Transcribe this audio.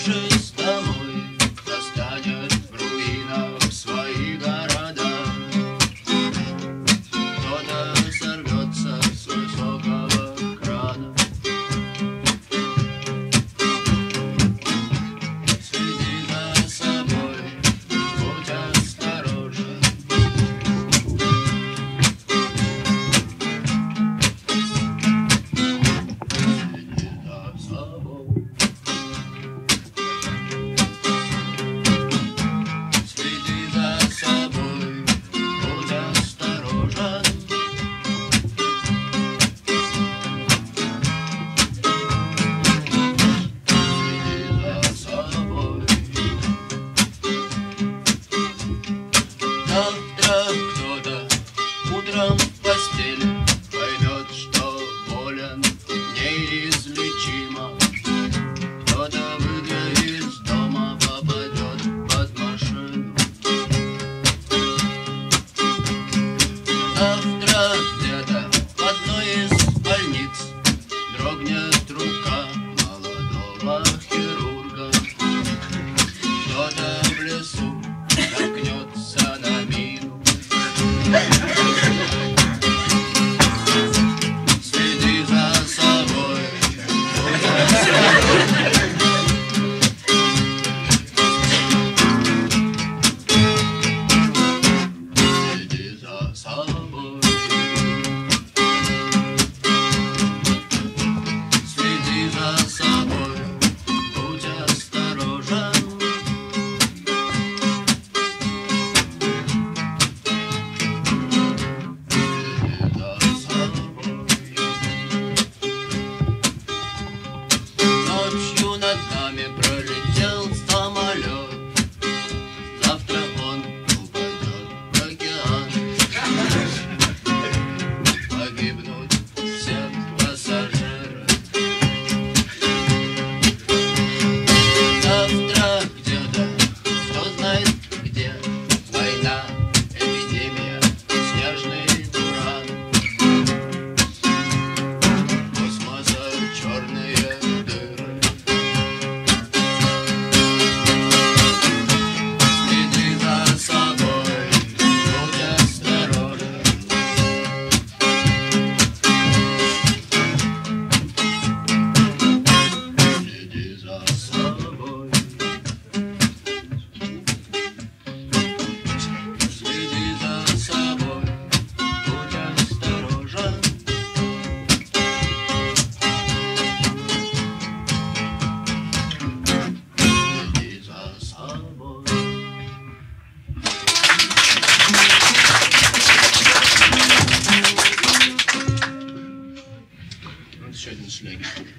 вернувшись домой, застанет в руинах свои города. Кто-то сорвется с высокого крана. Следи за собой, будь осторожен. Следи за собой. Следи за собой, будь осторожен. Следи за собой. Завтра кто-то утром в постели поймет, что болен неизлечимо. Кто-то, выйдя из дома, попадет под машину. Завтра где-то в одной из больниц дрогнет рука молодого хирурга. Кто-то в лесу наткнется на мину. Следи за собой, будь осторожен. Следи за собой. Следи за собой, будь осторожен. Следи за собой. Ночью над нами пролетел самолет. Завтра он упадет в океан. Погибнут все пассажиры. Завтра где-то, кто знает где, война, эпидемия, снежный буран. Космоса черные дыры. Следи за собой, будь осторожен. Следи за собой. Следи за собой, будь осторожен. Следи за собой. Вот еще один шлягер.